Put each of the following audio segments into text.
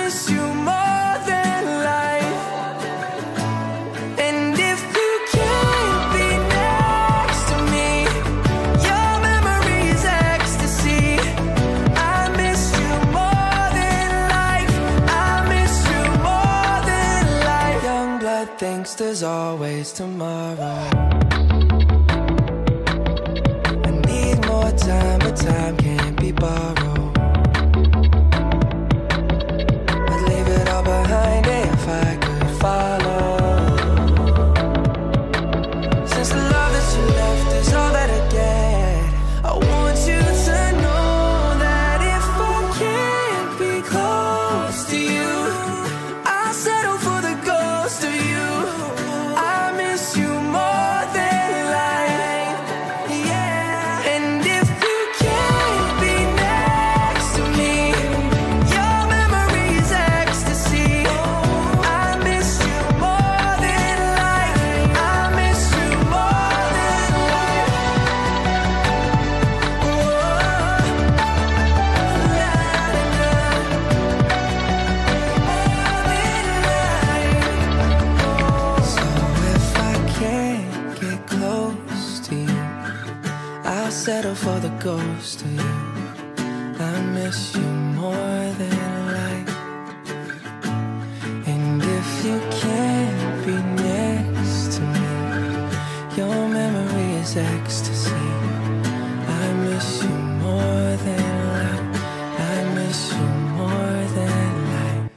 miss you more than life. And if you can't be next to me, your memory's ecstasy. I miss you more than life. I miss you more than life. Young blood thinks there's always tomorrow. I need more time, but time can't be borrowed. I'd leave it all behind if I could follow. Since the love that you left is all that I get, I want you to know that if I can't be close to you, I'll settle for the ghost of you. I miss you more than life, yeah. And if you can't be next to me, your memory's ecstasy. I miss you more than life. I miss you more than life. So if I can't get close to you, I'll settle for the ghost of you. I miss you more than life. And if you can't be next to me, your memory is ecstasy. I miss you more than life. I miss you more than life.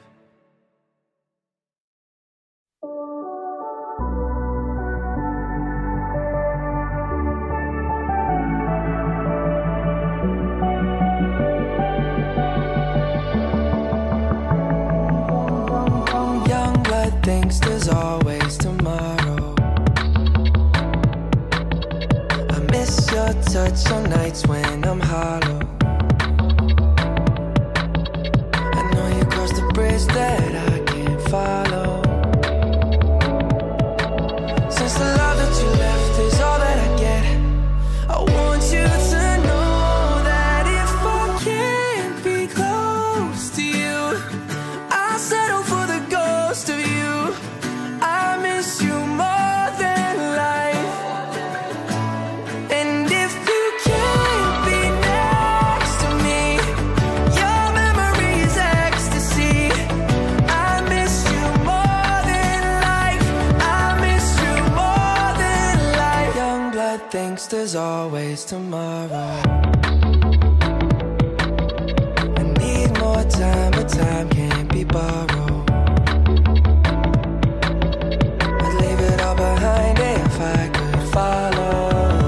Young blood thinks there's always tomorrow. I miss your touch on nights when I'm hollow. I know you crossed the bridge that I can't follow. Since the love that you left is all that I get, I want you to know that if I can't be close to you, I'll settle for the ghost of you. I miss you more than life. And if you can't be next to me, your memory's ecstasy. I miss you more than life. I miss you more than life. Young blood thinks there's always tomorrow. I need more time, but time can't be borrowed. I'd leave it all behind if I could follow.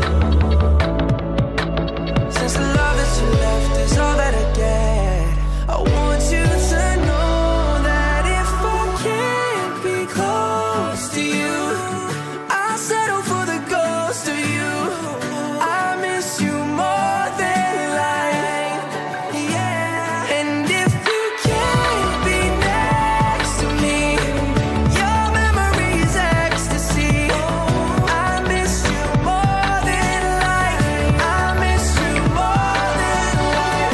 Since the love that you left is all that I get, I want you to know that if I can't be close to you, I'll settle for the ghost of you. I miss you more than life, yeah. And if you can't be next to me, your memory's ecstasy. I miss you more than life. I miss you more than life.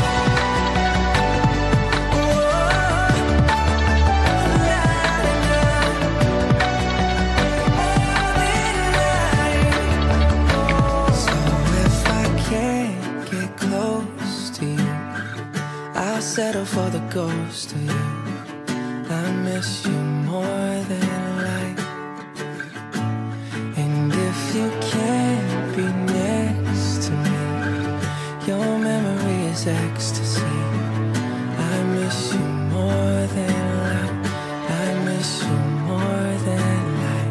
So if I can't get close to you, I'll settle for the ghost of you. I miss you more than life. And if you can't be next to me, your memory is ecstasy. I miss you more than life. I miss you more than life.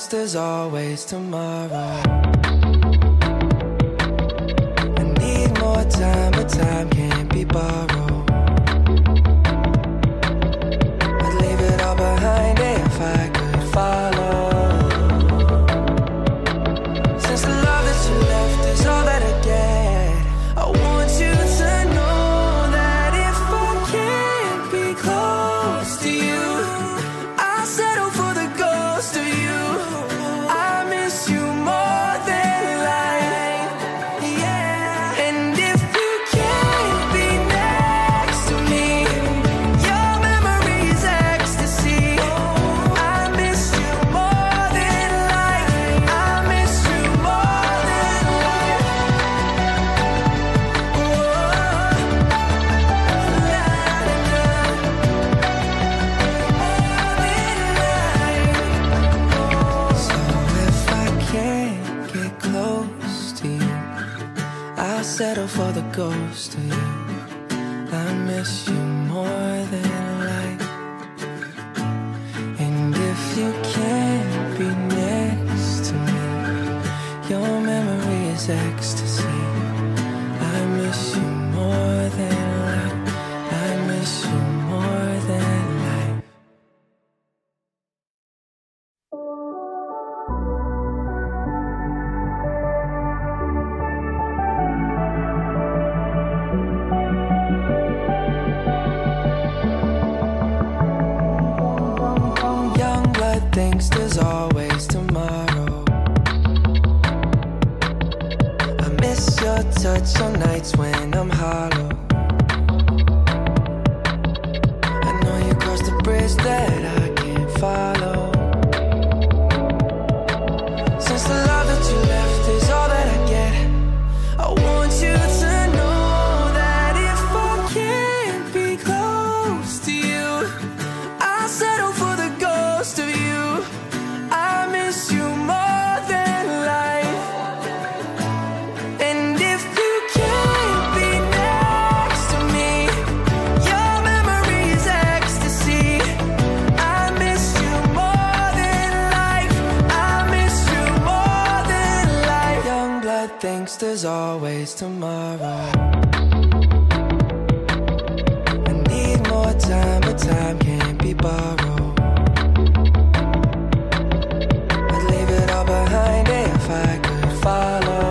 there's always tomorrow. I need more time, but time can't be borrowed. I'd leave it all behind if I could follow. Since the love that you left is all that I get, I want you to know that if I can't be close to you, I'll settle for the ghost of you. I miss you more than life, yeah. And if you can't be next to me, your memory's ecstasy. I miss you more than life. I miss you more than life. So if I can't get close to you, I'll settle for the ghost of you. I miss you more than life. And if you can't be next to me, your memory is ecstasy. I miss you more than life. I miss you more than life. Young blood thinks there's always tomorrow. I miss your touch on nights when I'm hollow. I know you crossed the bridge that I can't follow. Since the love that you left is all that I get, I want you to know that if I can't be close to you, I'll settle for the ghost of you. I miss you more than life. And if you can't be next to me, your memory's ecstasy. I miss you more than life. I miss you more than life. Young blood thinks there's always tomorrow. I need more time, but time can't be borrowed. I'd leave it all behind if I could follow.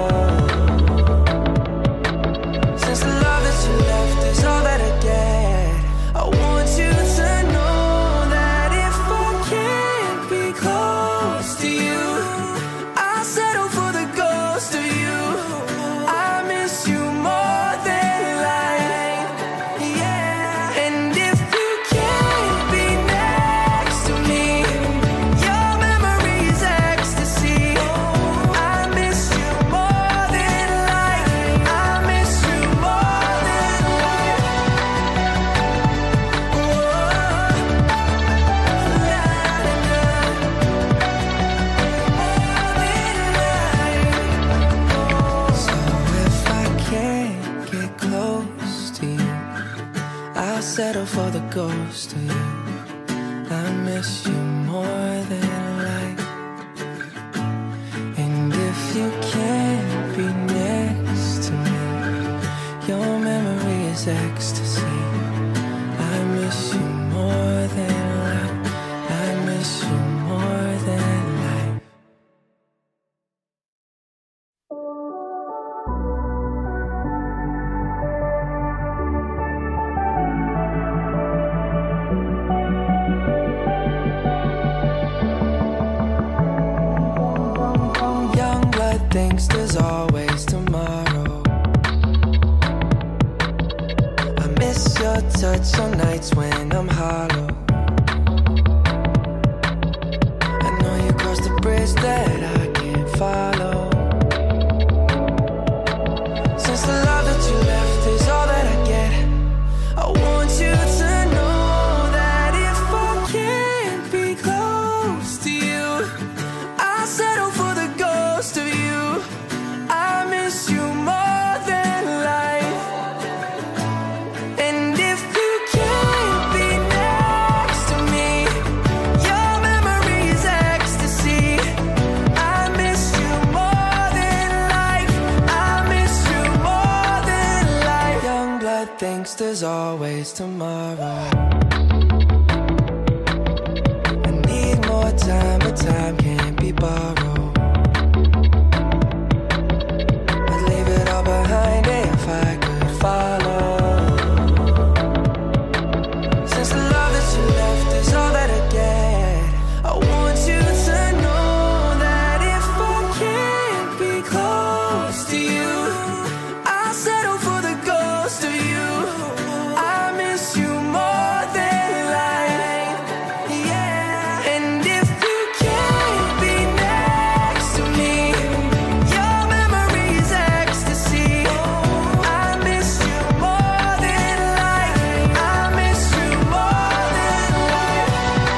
Since the love that you left is all that I get, I want you to know that if I can't be close to you, I'll settle for the ghost of you. I miss you more than life, yeah. And if you can't be next to me, your memory's ecstasy. I miss you more than life. I miss you more than life. So if I can't get close to you, I'll settle for the ghost of you. I miss you more than life. And if you can't be next to me, your memory is ecstasy. I miss you more than life. I miss you more than life. Young blood thinks there's always tomorrow. I blood thinks there's always tomorrow. I need more time, but time can't be borrowed. I'd leave it all behind if I could follow. Since the love that you left is all that I get, I want you to know that if I can't be close to you, I'll settle for the ghost of you. I miss you more than life, yeah. And if you can't be next to me, your memory is ecstasy. I miss you more than life. I miss you more than life.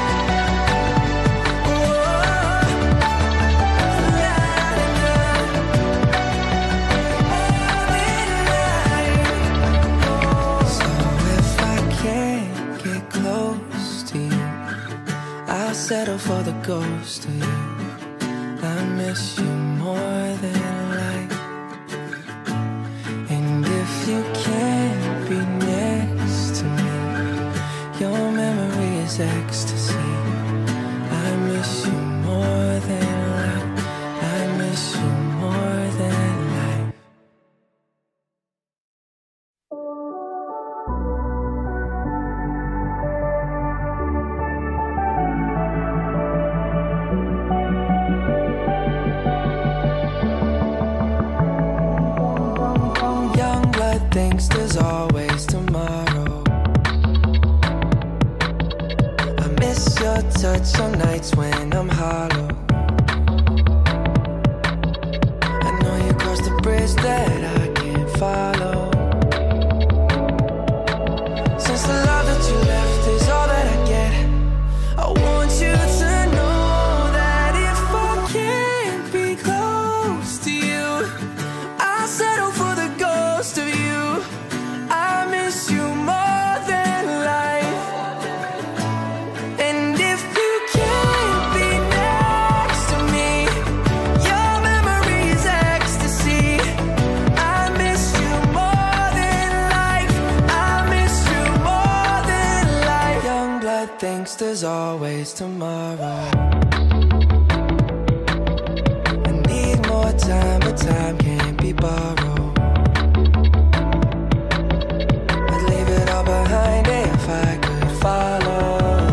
So if I can't get close to you, I'll settle for the ghost of you. I miss you more than life. And if you can't be next to me, your memory is ecstasy. I miss you more than life. I miss you more than life. Young blood thinks there's always tomorrow. I miss your touch on nights when I'm hollow. I know you crossed the bridge that I can't follow. Since the love that you left is all that I get, I want you to know that if I can't be close to you, I'll settle for the ghost of you. I miss you more than life. And if you can't be next to me, your memory is ecstasy. I miss you more than life. I miss you more than life. Young blood thinks there's always tomorrow. I need more time, but time can't be borrowed. I'd leave it all behind if I could follow.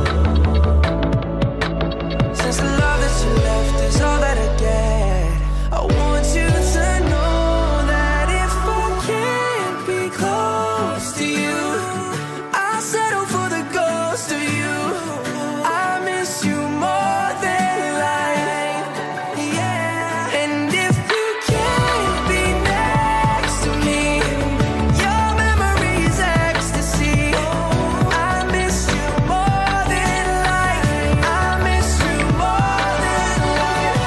Since the love that you left is all that I get, I want you to know that if I can't be close to you, I'll settle for the ghost of you. I miss you more than life, yeah. And if you can't be next to me, your memory is ecstasy. I miss you more than life. I miss you more than life.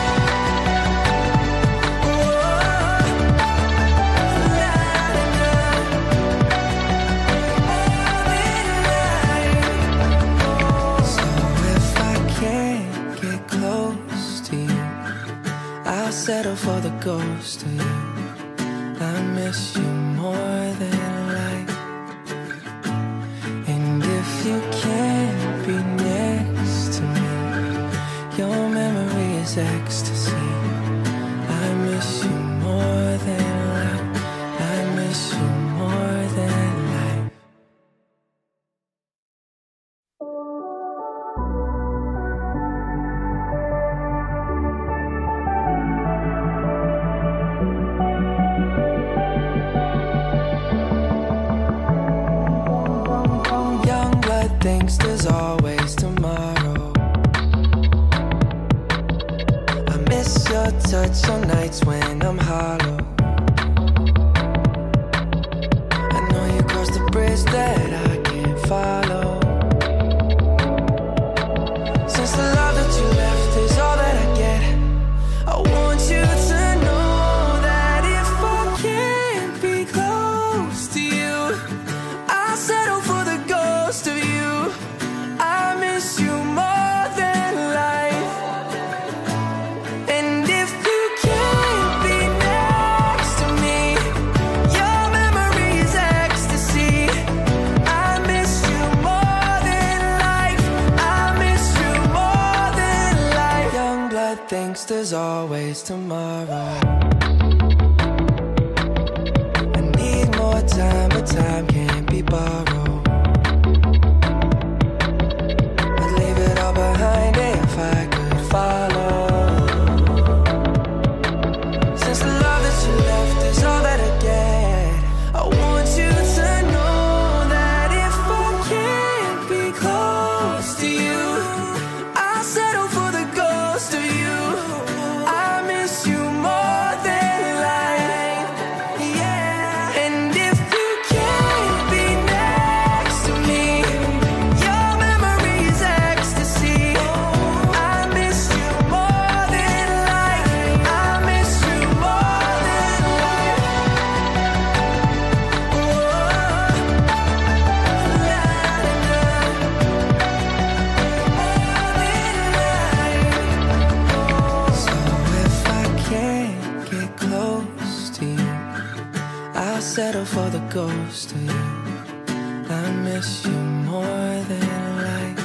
So if I can't get close to you, I'll settle for the ghost of you. I miss you more than life. And if you can't be next to me, your memory is ecstasy. I miss you more than life. I miss you more than life. Young blood thinks there's always tomorrow. I miss your touch on nights when I'm hollow. I know you crossed the bridge that I can't follow. Since the love that you left is all that I get, I want you to know that if I can't be close to you, I'll settle for the ghost of you. I miss you more than life. And if you can't be next thinks there's always tomorrow. I need more time, but time can't be borrowed. I'd leave it all behind if I could follow. Since the love that you left is all that I get, I want you to know that if I can't be close to you, I'll settle for the ghost of you. I miss you more than life, yeah. And if you can't be next to me, your memory is ecstasy. I miss you more than life. I miss you more than life. So if I can't get close to you, I'll settle for the ghost of you. I miss you more than life.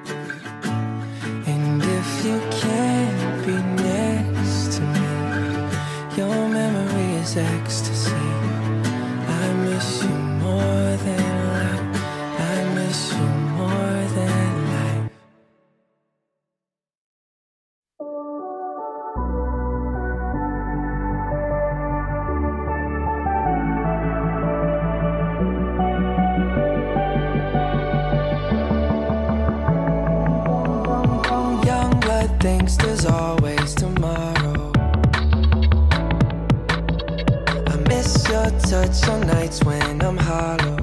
And if you can't be next to me, your memory is ecstasy. I miss you more than life. I miss you more than life. Young blood thinks there's always tomorrow. I miss your touch on nights when I'm hollow.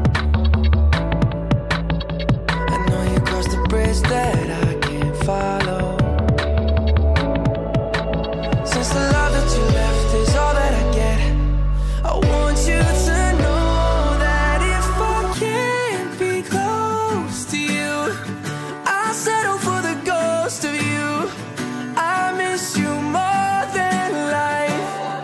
I know you crossed the bridge that I can't follow. Since the love that you left is all that I get, I want you to know that if I can't be close to you, I'll settle for the ghost of you. I miss you more than life.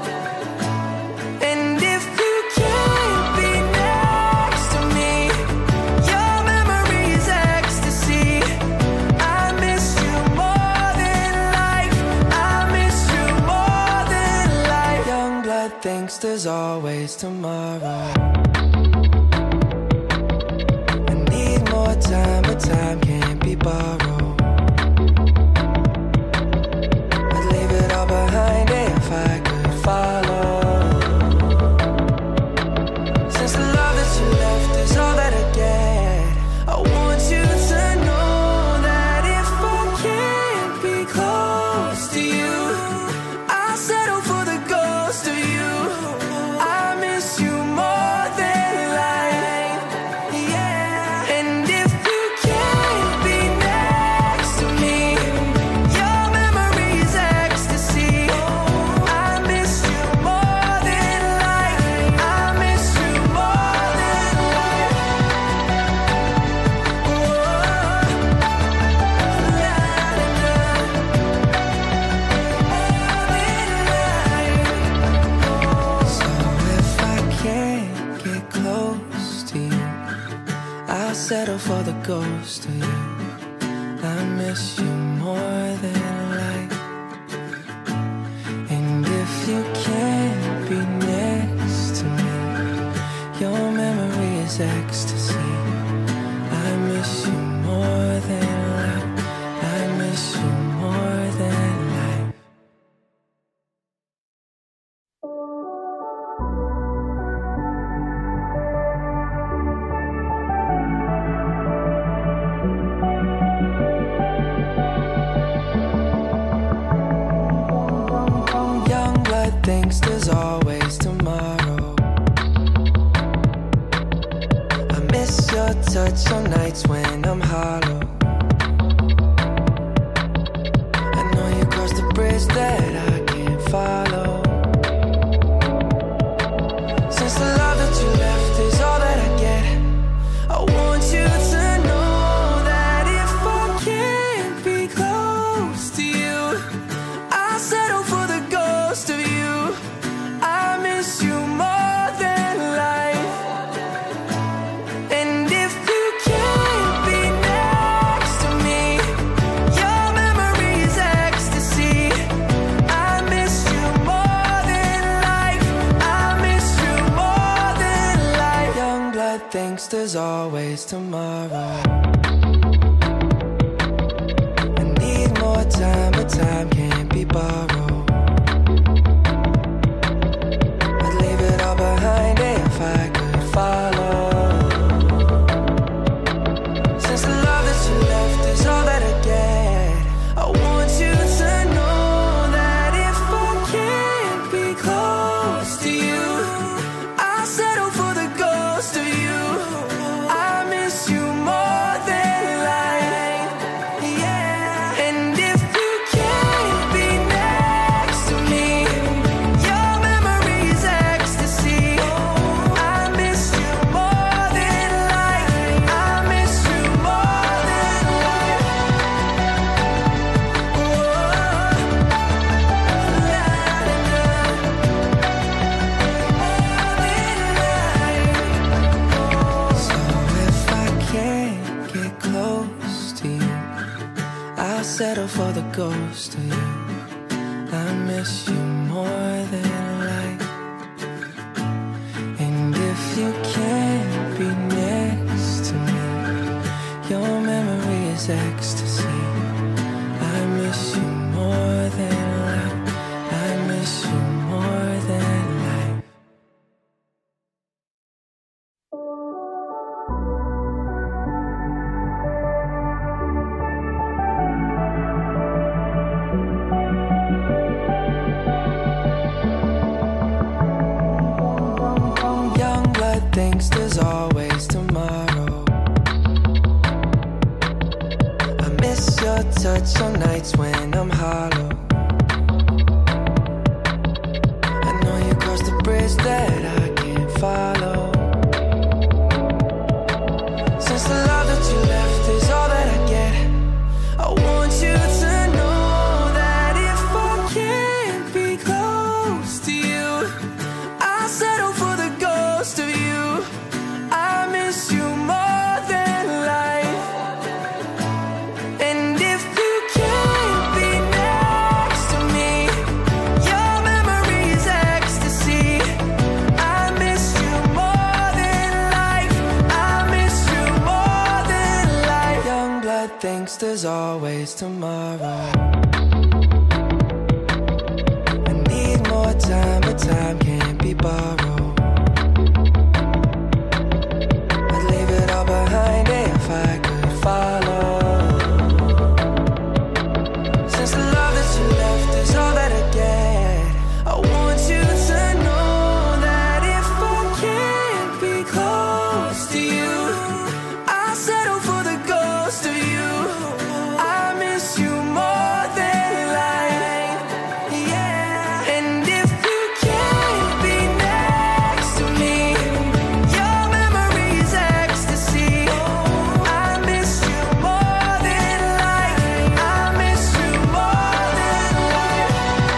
And if you can't be next to me, your memory is ecstasy. I miss you more than life. I miss you more than life. Young blood thinks there's always tomorrow. I need more time, but time can't be borrowed. I'd leave it all behind if I could follow. Since the love that you left is all that I get, I want you to know that if I can't be close to you, I'll settle for the ghost of you. I miss you more than life, yeah. And if you can't be next to me, your memory is ecstasy. I miss you more than life. I miss you more than life. So if I can't get close to you, I'll settle for the ghost of you. I miss you more than life. And if you can't be next to me, your memory is ecstasy. I miss you more than life. I miss you more than life. Young blood thinks there's always tomorrow. I miss your touch on nights when I'm hollow. I know you crossed the bridge that I can't follow. Since the love that you left is all that I get, I want you to know that if I can't be close to you, I'll settle for the ghost of you. I miss you more than life. And if you can't be next blood thinks there's always tomorrow. I need more time, but time can't be borrowed. I'd leave it all behind if I could follow. Since the love that you left is all that I get, I want you to know that if I can't be close to you, I'll settle for the ghost of you. I miss you more than life, yeah. And if you can't be next to me, your memory's ecstasy. I miss you more than life. I miss you more than life. So if I can't get close to you, I'll settle for the ghost of you. I miss you more than life. And if you can't be next to me, your memory is ecstasy. I miss you more than life. I miss you more than life. Young blood thinks there's always tomorrow. I miss your touch on nights when I'm hollow. I know you crossed the bridge that I can't follow. Since the love that you left is all that I get, I want you to know that if I can't be close to you, I'll settle for the ghost of you. I miss you more than life. And if you can't be next to me, your memory's ecstasy. I miss you more than life. I miss you more than life. Young blood thinks there's always tomorrow. I need more time, but time can't be borrowed. I'd leave it all behind if I could follow. Since the love that you left is all that I get, I want you to know that if I can't be close to you, I'll settle for the ghost of you. I miss you more than life, yeah. And if you can't be next to me, your memory's ecstasy. I miss you more than life. I miss you more than life.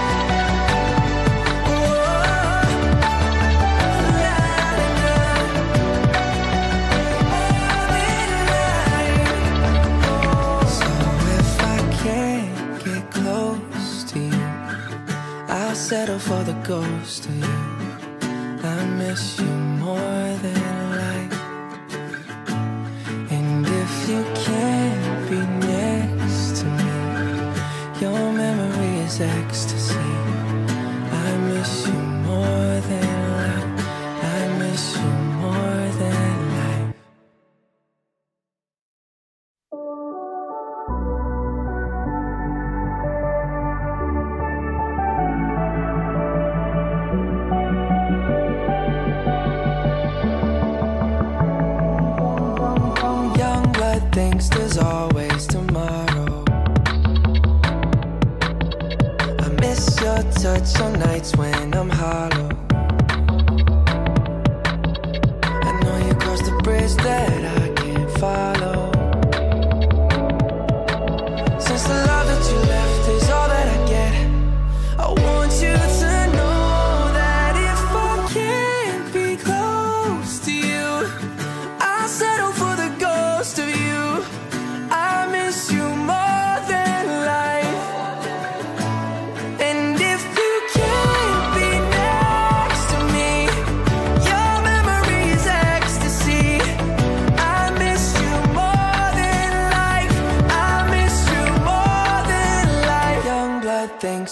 So if I can't get close to you, I'll settle for the ghost of you. I miss you more than life. And if you can't be next to me, your memory is ecstasy. I miss you more than life. I miss you more than life.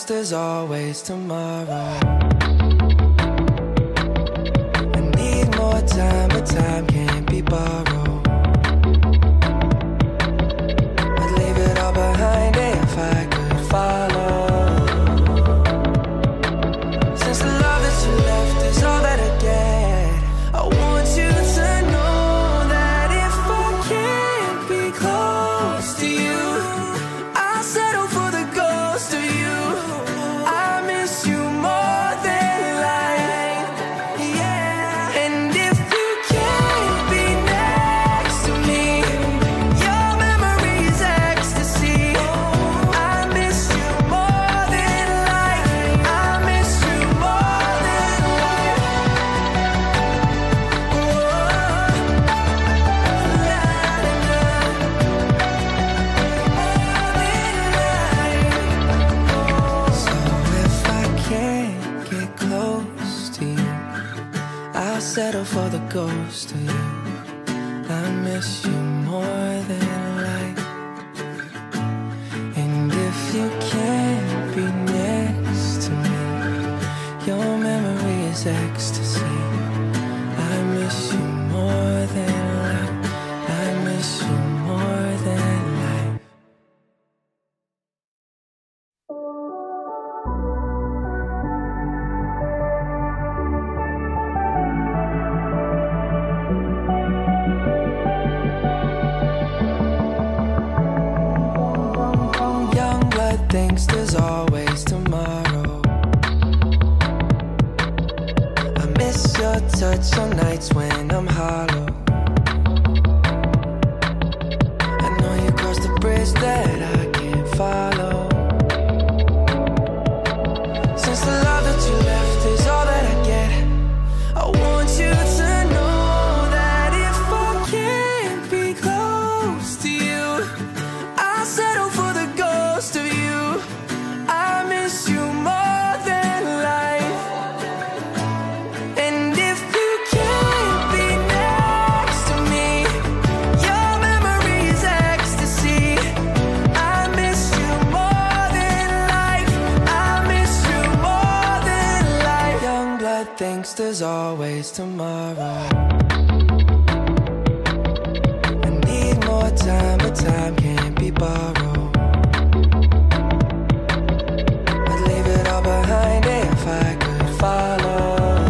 thinks there's always tomorrow. I need more time, but time can't be borrowed. I'd leave it all behind if I could follow. Since the love that you left is all that I get, I want you to know that if I can't be close to you, I'll settle for the ghost of you. I miss you more than life, yeah. And if you can't be next to me, your memory's ecstasy. I miss you more than life. I miss you more than life. So if I can't get close to you, I'll settle for the ghost of you. I miss you more than life. And if you can't be next to me, your memory is ecstasy. I miss you more than life. I miss you more than life. Young blood thinks there's always tomorrow. I miss your touch on nights when I'm hollow. I know you crossed the bridge that I can't follow. Since the love that you left is all that I get, I want you to know that if I can't be close to you, I'll settle for the ghost of you. I miss you more than life. And if you can't be next to me, your memory's ecstasy. I miss you more than life. I miss you more than life. Young blood thinks there's always tomorrow. I need more time, but time can't be borrowed. I'd leave it all behind if I could follow.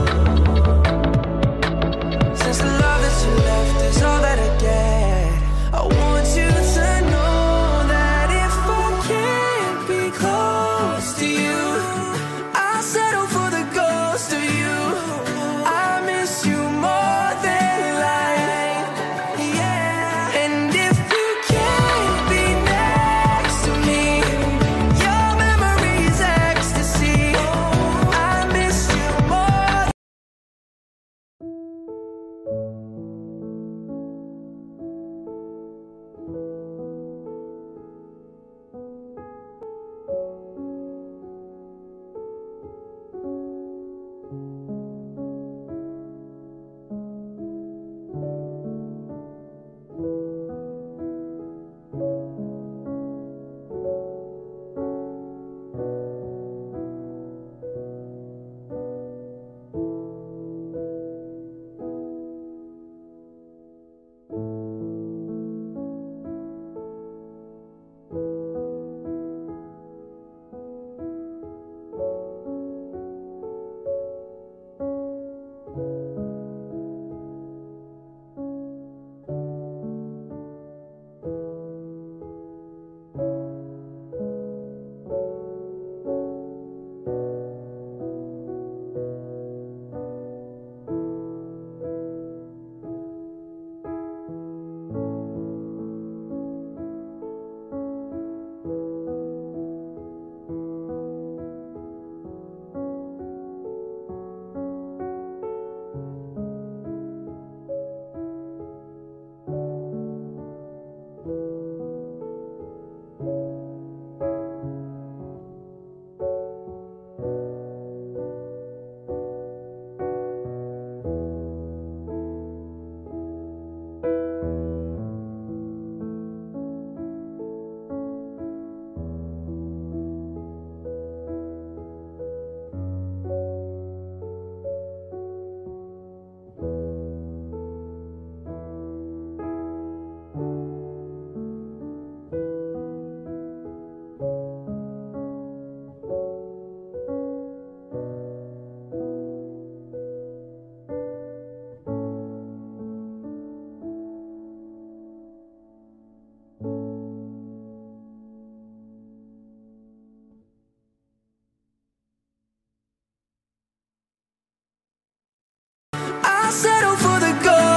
Since the love that you left is all that I get, I want you to know that if I can't be close to you, I'll settle for the ghost of you. I miss you more than life, yeah. And if you can't be next to me, your memory's ecstasy. I miss you more.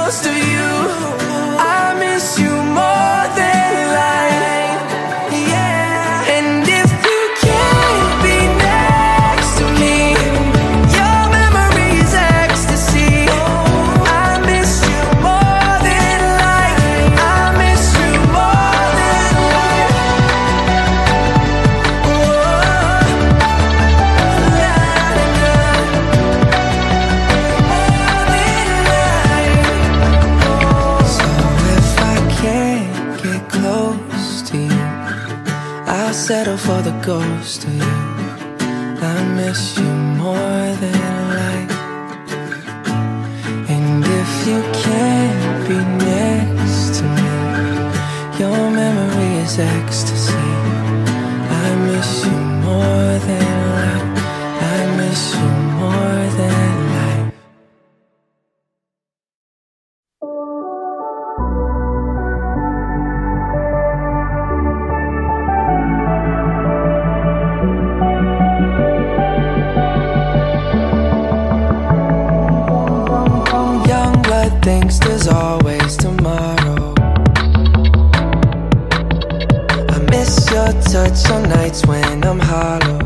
ghost of you. I miss you more than life, yeah. And if you can't be next to me, your memory's ecstasy. I miss you more than life. I miss you more than life. I'll settle for the ghost of you. I miss you more than life. And if you can't be next to me, your memory is ecstasy. I miss you more than life. I miss you more than life. Thinks there's always tomorrow. I miss your touch on nights when I'm hollow.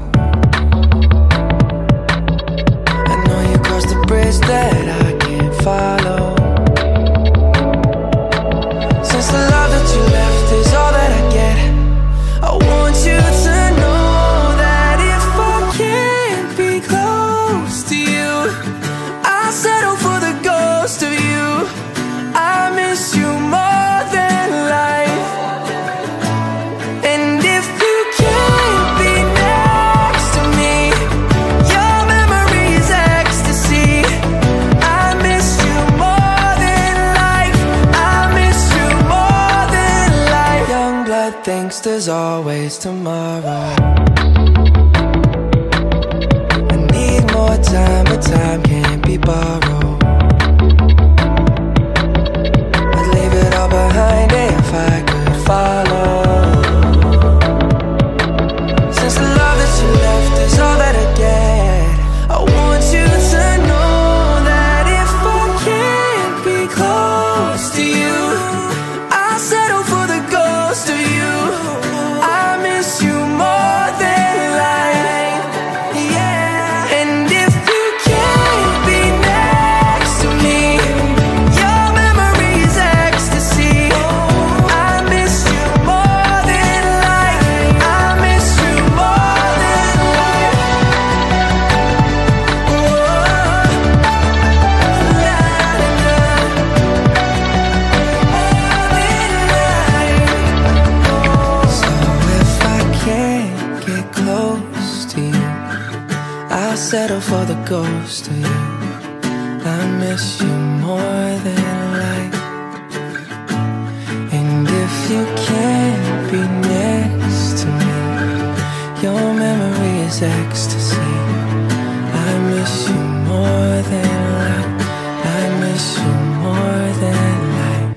I know you crossed the bridge that I can't follow. Since the love that you left is all that I get, I want you to know that if I can't be close to you, I'll settle for the ghost of you. I miss you more than life. And if you can't be next to me, your memory's ecstasy. I miss you more than life. I miss you more than life. Young blood thinks there's always tomorrow. I need more time, but time can't be borrowed. Behind it if I could follow. Since the love that you left is all that I get, I want you to know that if I can't be close to you, I'll settle for the ghost of you. I miss you more than life, yeah. And if you can't be next to me, your memory's ecstasy. I miss you more than life. I miss you more than life. So if I can't get close to you, I'll settle for the ghost of you. I miss you more than life. And if you can't be next to me, your memory is ecstasy. I miss you more than life. I miss you more than life.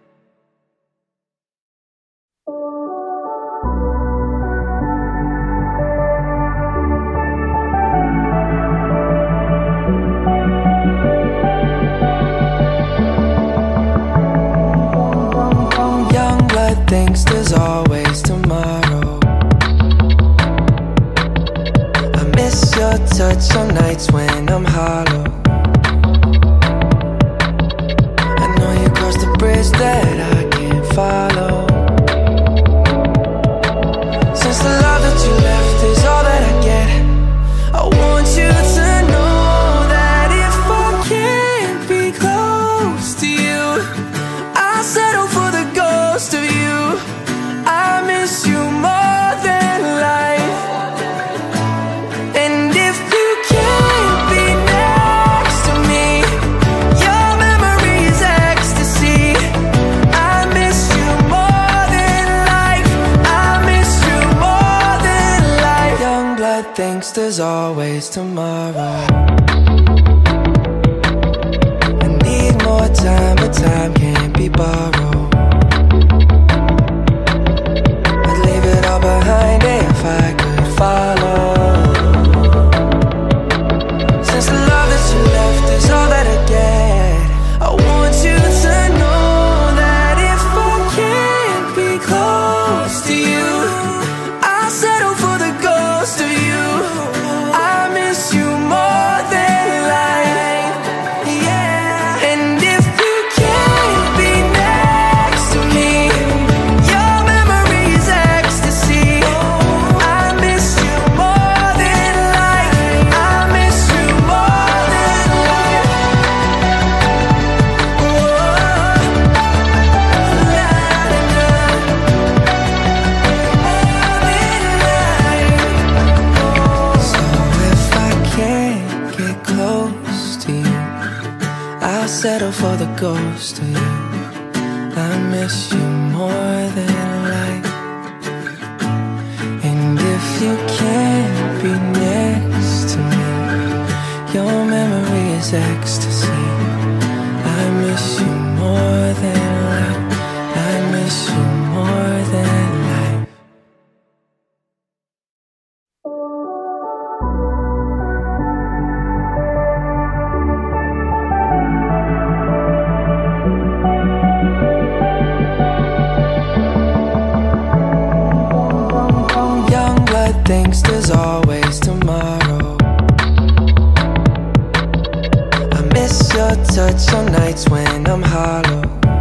Young blood thinks there's always tomorrow. I miss your touch on nights when I'm hollow. I know you crossed the bridge that I can't follow. Since the love that you left is all that I get, I want you to know that if I can't be close to you, I'll settle for the ghost of you. I miss you more than life. And if you can't be next to me, your memory's ecstasy. I miss you more than life. I miss you more than life. Young blood thinks there's always tomorrow. I need more time, but time can't be borrowed. I'd leave it all behind if I could follow. Since the love that you left is all that I get, I want you to I'll settle for the ghost of you. I miss you more than life. And if you can't be next to me, your memory is ecstasy. I miss you more than life. I miss you more than life. Thinks there's always tomorrow. I miss your touch on nights when I'm hollow.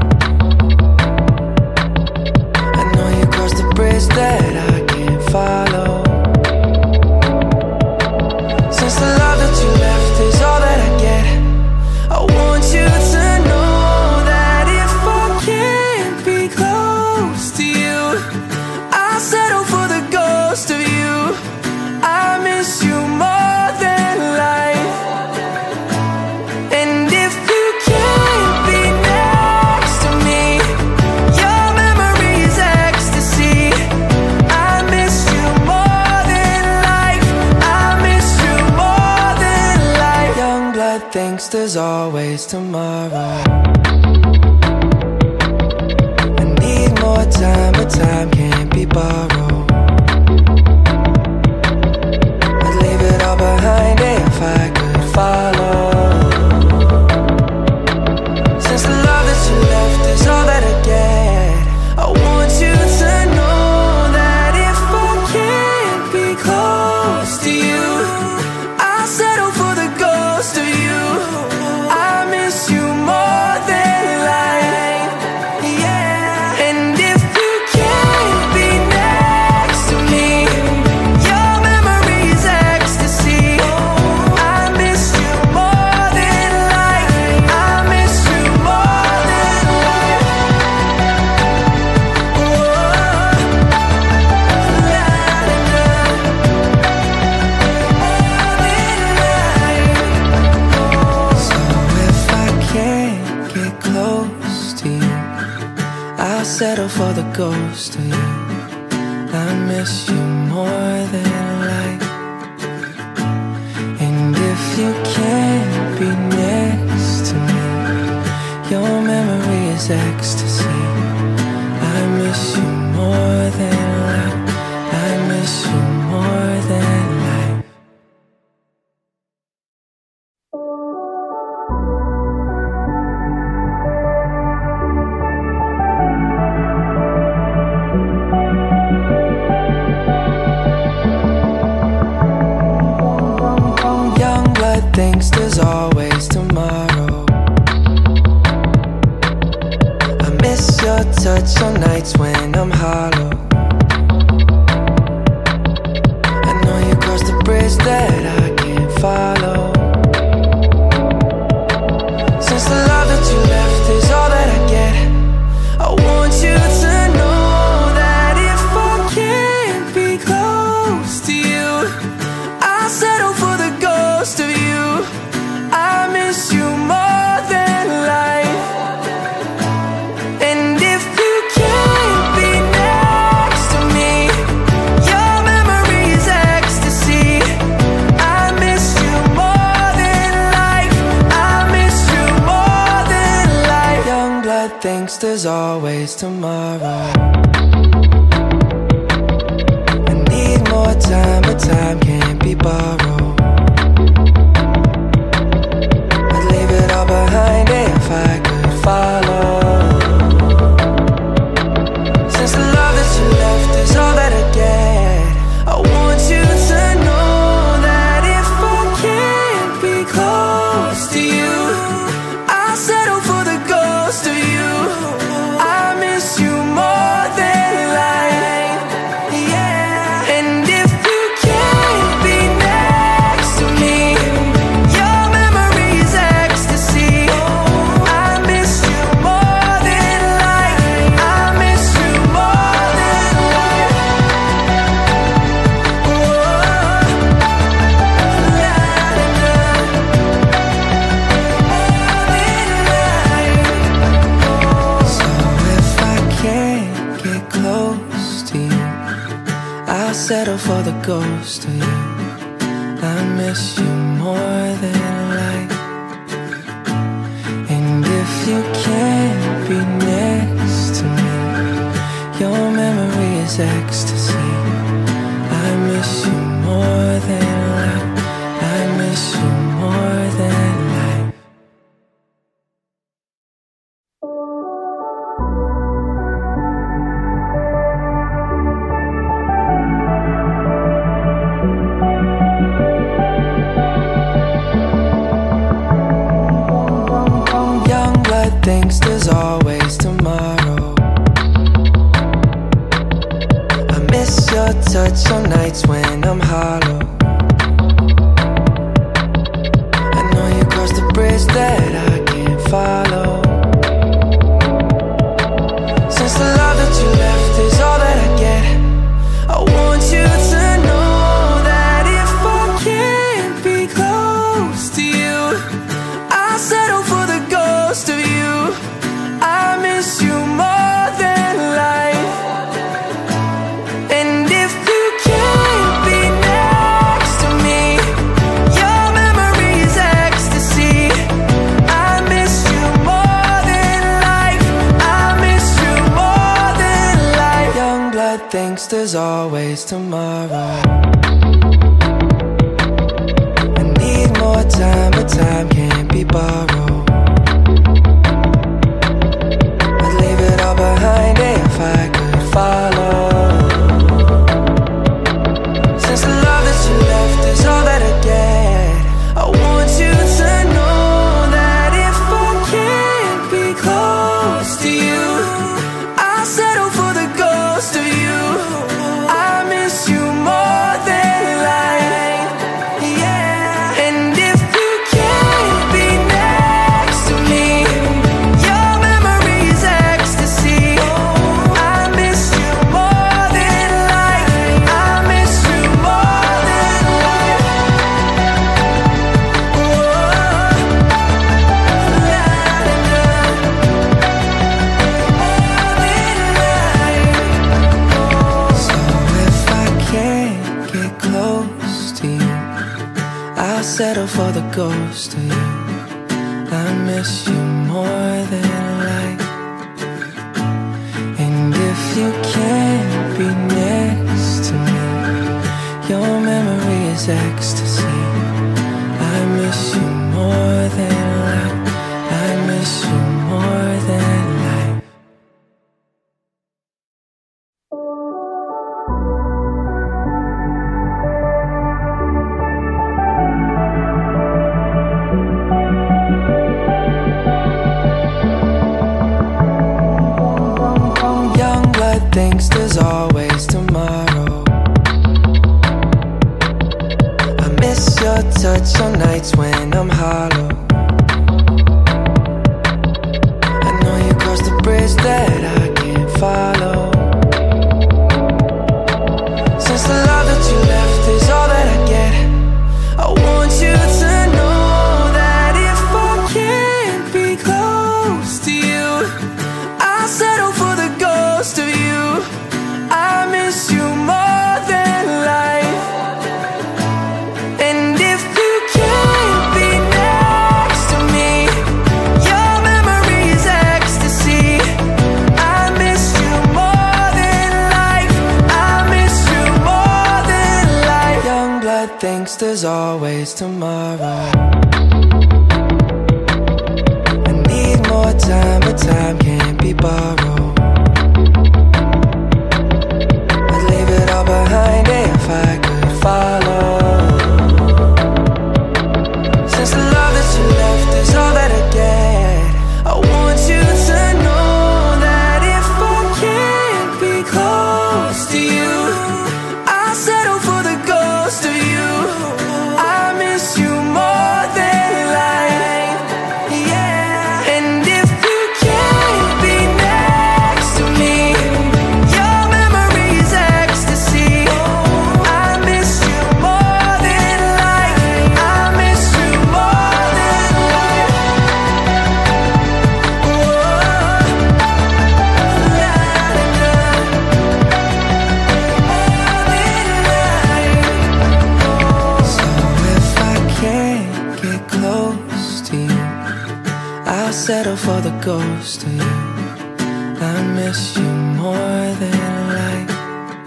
I know you crossed the bridge that I can't follow. Since the love that you left is all that I get, I want you to know that if I can't be close to you, I'll settle for the ghost of you. I miss you more than life. And if you can't be next to me, your memory is ecstasy. I miss you more than life. I miss you more than life. Young blood thinks there's always tomorrow. I need more time, but time can't be borrowed. Behind it if I could follow. Since the love that you left is all that I get, I want you to know that if I can't be close to you, I'll settle for the ghost of you. I miss you more than life, yeah. And if you can't be next to me, your memory is ecstasy. Settle for the ghost of you. I miss you more than life. And if you can't be next to me, your memory is ecstasy. I miss you more than life. I miss you more than life. Thinks there's always tomorrow. I miss your touch on nights when I'm hollow. I know you crossed the bridge that I can't follow. Since the love that you left is all that I get, I want you to know that if I can't be close to you, I'll settle for the ghost of you. I miss you more than life. And if you can't be next to me, your memory is ecstasy. I miss you more than life. I miss you more than life. Young blood thinks there's always tomorrow. I need more time, but time can't be borrowed. Behind it if I could follow. Since the love that you left is all that I get, I want you to know that if I can't be close to you, I'll settle for the ghost of you. I miss you more than life, yeah. And if you can't be next ghost of you. I miss you more than life. And if you can't be next to me, your memory is ecstasy. I miss you more than life. I miss you more than life. Young blood thinks there's always tomorrow. I miss your touch on nights when I'm hollow. I know you crossed the bridge that I can't follow. Since the love that you left is all that I get, I want you to know that if I can't be close to you, I'll settle for the ghost of you. I miss you more than life. And if you can't be next to me, your memory is ecstasy. I miss you more than life. I miss you more than life. Young blood thinks there's always tomorrow. I need more time, but time can't be borrowed. I'd leave it all behind if I could follow. Since the love that you left is all that I get, I want you to know that if I can't be close to you, I'll settle for the ghost of you. I miss you more than life. Yeah. And if you can't be next to me, your memory is ecstasy. I miss you more than life. I miss you more than life. So if I can't get close to you, I'll settle for the ghost of you. I miss you more than life. And if you can't be next to me, your memory is ecstasy. I miss you more than life. I miss you more than life. Young blood thinks there's always tomorrow. I miss your touch on nights when I'm hollow. I know you crossed the bridge that I can't follow. Since the love that you left is all that I get, I want you to know that if I can't be close to you, I'll settle for the ghost of you. I miss you more than life. And if you can't be next to me, your memory is ecstasy. I miss you more than life. I miss you more than life. Young blood thinks there's always tomorrow. I need more time, but time can't be borrowed. I'd leave it all behind if I could follow. Since the love that you left is all that I get, I want you to know that if I can't be close to you, I'll settle for the ghost of you. I miss you more settle for the ghost of you. I miss you more than life.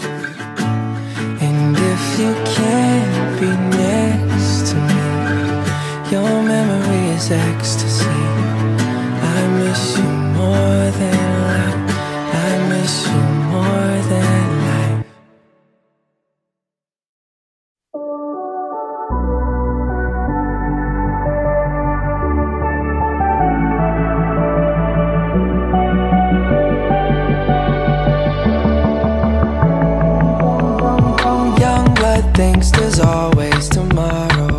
And if you can't be next to me, your memory is ecstasy. I miss you more than life. I miss you more than life. Young blood thinks there's always tomorrow.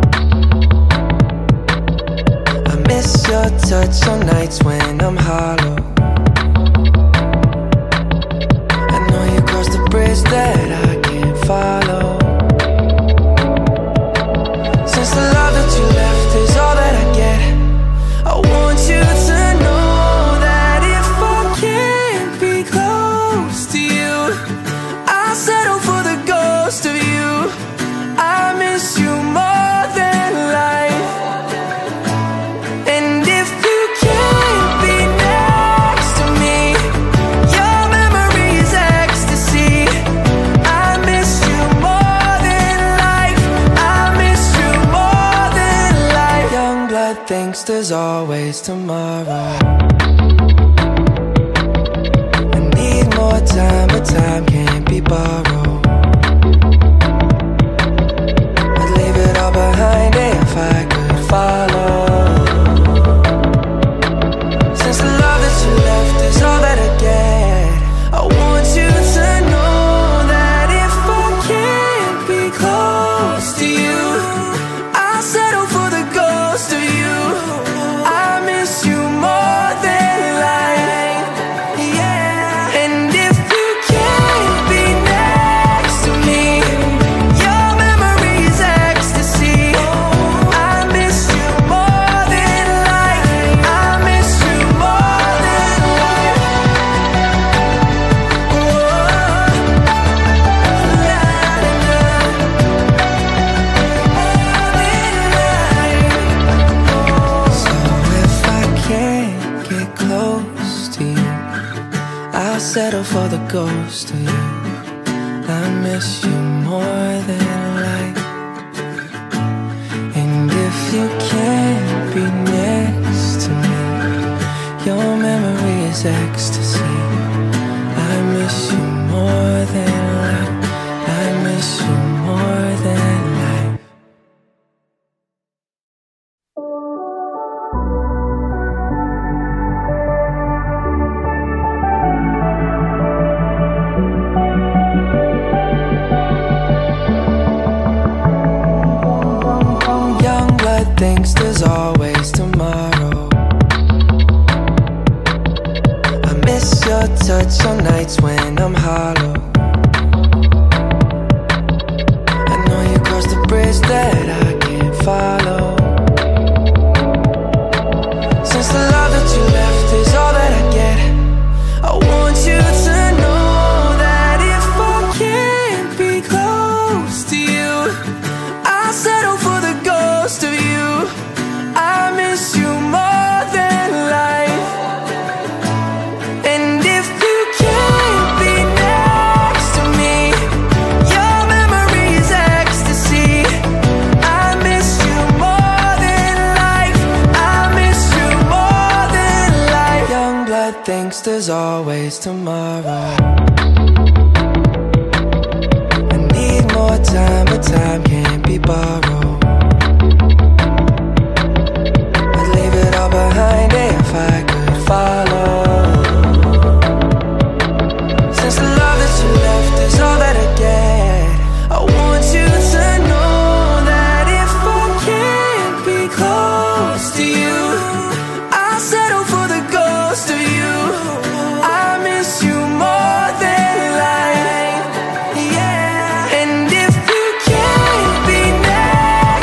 I miss your touch on nights when I'm hollow. I know you crossed the bridge that I can't follow. Since the love that you left is all that I get, I want you to know that if I can't be close to you, I'll settle for the ghost of you. I miss you more than life. And if you can't be next to me, your memory is ecstasy. I miss you more than life. I miss you more than life. Young blood thinks there's always tomorrow. I need more time, but time can't be borrowed. I'd leave it all behind if I could follow. Since the love that you left is all that I get, I want you to know that if I can't be close to you, I'll settle for the ghost of you. I miss you more than life. Yeah. And if you can't be next to me, your memory is ecstasy. I miss you more than life. I miss you more than life. So if I can't get close to you, I'll settle for the ghost of you. I miss you more than life. And if you can't be next to me, your memory is ecstasy. I miss you more than life. I miss you more than life. Young blood thinks there's always tomorrow. I miss your touch on nights when I'm hollow. I know you crossed the bridge that I can't follow. Since the love that you left is all that I get, I want you to know that if I can't be close to you, I'll settle for the ghost of you. I miss you more than life. And if you can't be next to me, your memory is ecstasy. I miss you more than life. I miss you more than life. Young blood thinks there's always tomorrow. I need more time, but time can't be borrowed. I'd leave it all behind if I could follow. Since the love that you left is all that I get, I want you to know that if I can't be close to you, I'll settle for the ghost of you. I miss you more than life. Yeah. And if you can't be next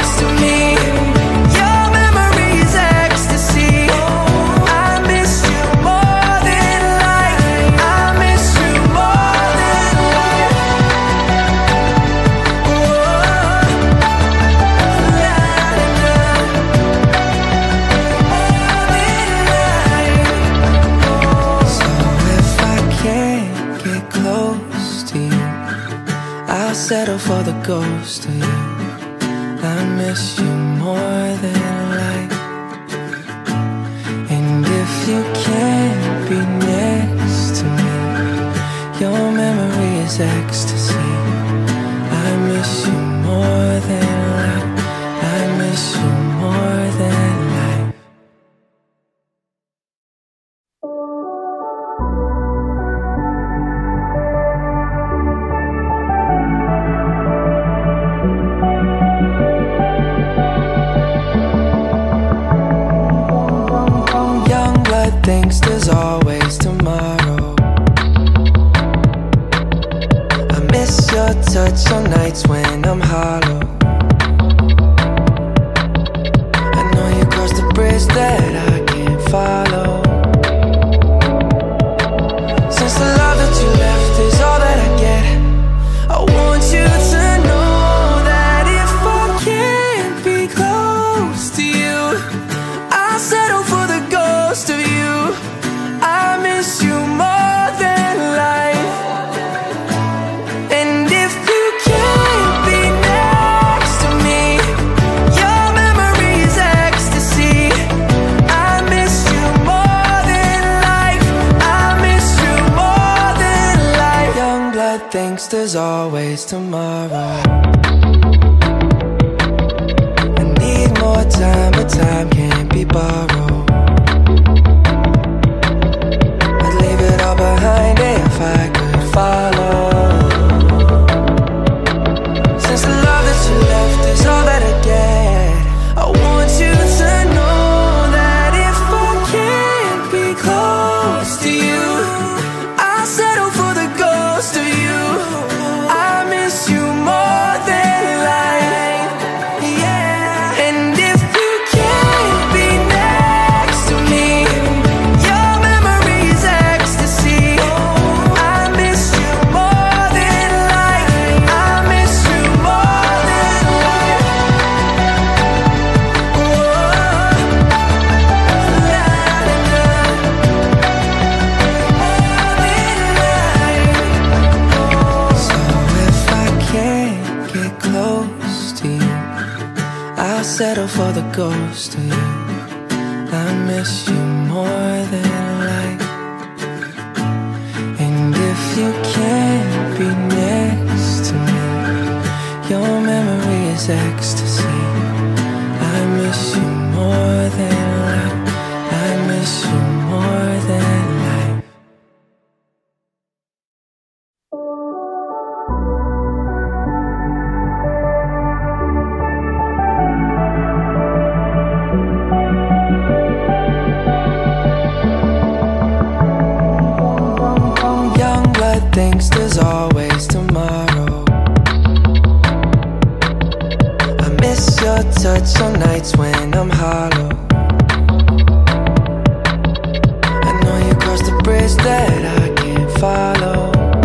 for the ghost of you. I miss you more than life. And if you can't be next to me, your memory is ecstasy. I miss you more than life. I miss you more than life. Thinks there's always tomorrow. I miss your touch on nights when I'm hollow. I know you crossed the bridge that I can't follow. Since the love that you left is all that I get, I want you to know that if I can't be close to you, I'll settle for the ghost of you. I miss you more than life. And if you can't be next to me, your memory is ecstasy. I miss you more than life. I miss you more than life. Young blood thinks there's always tomorrow. I need more time, but time can't be borrowed. Behind if I could follow. Since the love that you left is all that I get, I want you to know that if I can't be close to you, I'll settle for the ghost of you. I miss you more than life. Yeah. And if you can't be next to me, your memory is ecstasy. I miss you more than life. I miss you more than life. So if I can't get close to you, I'll settle for the ghost of you. I miss you more than life. And if you can't be next to me, your memory is ecstasy. I miss you more than life. I miss you more than life. Young blood thinks there's always tomorrow. I miss your touch on nights when I'm hollow. I know you crossed the bridge that I can't follow.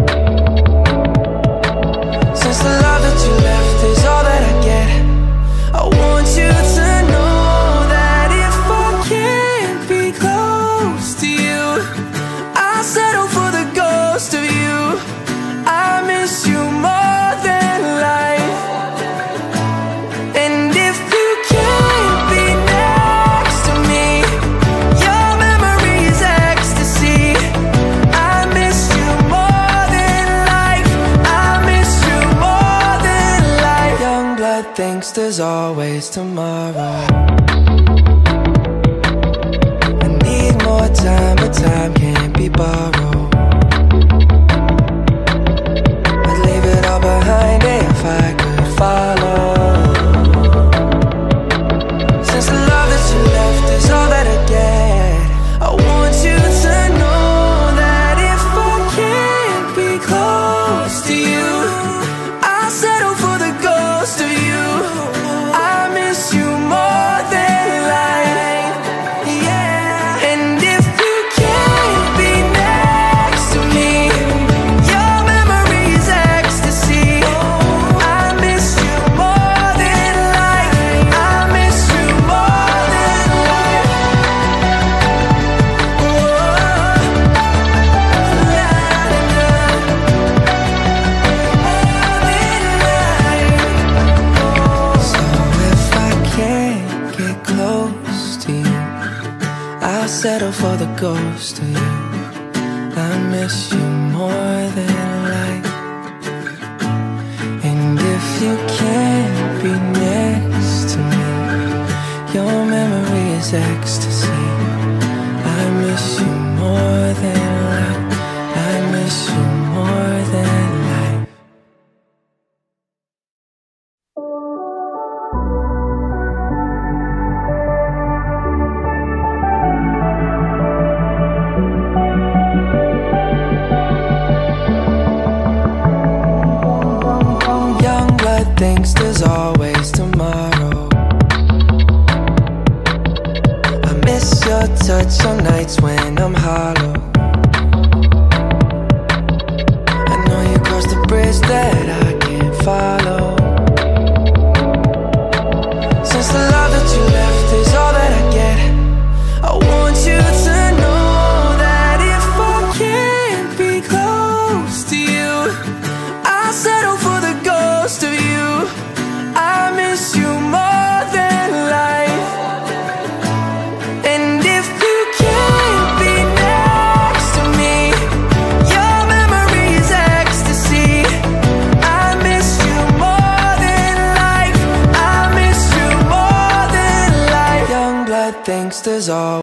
Since the love that you left is all that I get, I want you to know that if I can't be close to you, I'll settle for the ghost of you. I miss you more than life. And if you can't be next to me, your memory is ecstasy. I miss you more than life. I miss you more than life. Young blood thinks there's always tomorrow. I need more time, but time can't be borrowed. I'd leave it all behind if I could follow. Since the love that you left is all that I get, I want you to know that if I can't be close to you, I'll settle for the ghost of you. I miss you more I'll settle for the ghost of you. I miss you more than life. And if you can't be next to me, your memory is ecstasy. I miss you more than life. I miss you more than life. Young blood thinks there's always tomorrow. I miss your touch on nights when I'm hollow. I know you crossed the bridge that I can't follow. Since the love that you left is all that I get, I want you to know that if I can't be close to you, I'll settle for the ghost of you. I miss you more than life. And if you can't be next to me, your memory is ecstasy. I miss you more than life. I miss you more than life. Young blood thinks there's all